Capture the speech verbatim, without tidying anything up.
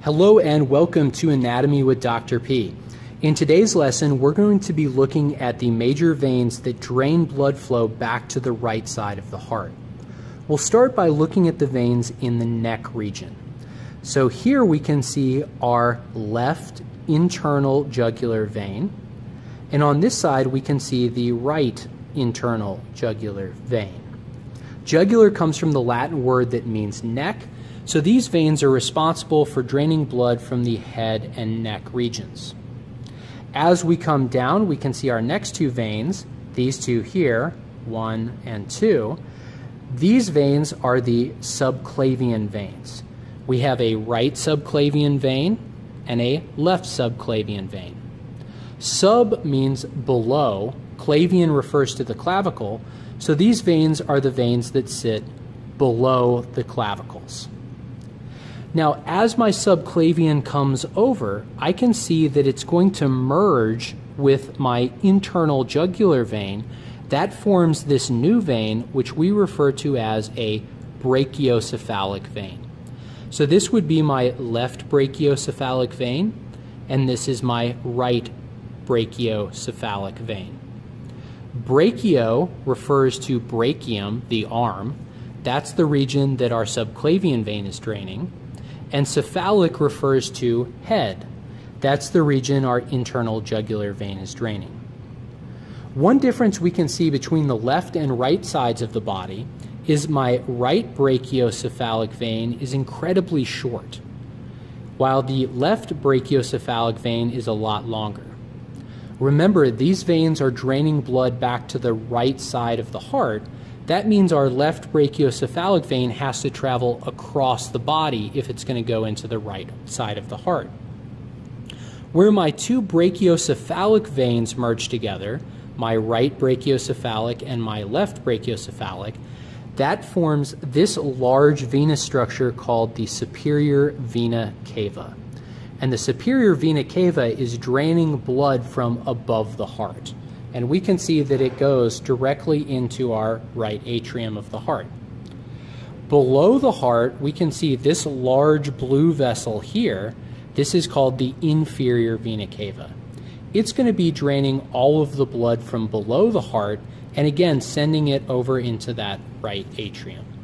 Hello and welcome to Anatomy with Doctor P. In today's lesson, we're going to be looking at the major veins that drain blood flow back to the right side of the heart. We'll start by looking at the veins in the neck region. So here we can see our left internal jugular vein, and on this side we can see the right internal jugular vein. Jugular comes from the Latin word that means neck, so these veins are responsible for draining blood from the head and neck regions. As we come down, we can see our next two veins, these two here, one and two. These veins are the subclavian veins. We have a right subclavian vein and a left subclavian vein. Sub means below, clavian refers to the clavicle, so these veins are the veins that sit below the clavicles. Now, as my subclavian comes over, I can see that it's going to merge with my internal jugular vein. That forms this new vein, which we refer to as a brachiocephalic vein. So this would be my left brachiocephalic vein, and this is my right brachiocephalic vein. Brachio refers to brachium, the arm. That's the region that our subclavian vein is draining. And cephalic refers to head. That's the region our internal jugular vein is draining. One difference we can see between the left and right sides of the body is my right brachiocephalic vein is incredibly short, while the left brachiocephalic vein is a lot longer. Remember, these veins are draining blood back to the right side of the heart. That means our left brachiocephalic vein has to travel across the body if it's going to go into the right side of the heart. Where my two brachiocephalic veins merge together, my right brachiocephalic and my left brachiocephalic, that forms this large venous structure called the superior vena cava. And the superior vena cava is draining blood from above the heart. And we can see that it goes directly into our right atrium of the heart. Below the heart, we can see this large blue vessel here. This is called the inferior vena cava. It's going to be draining all of the blood from below the heart and again sending it over into that right atrium.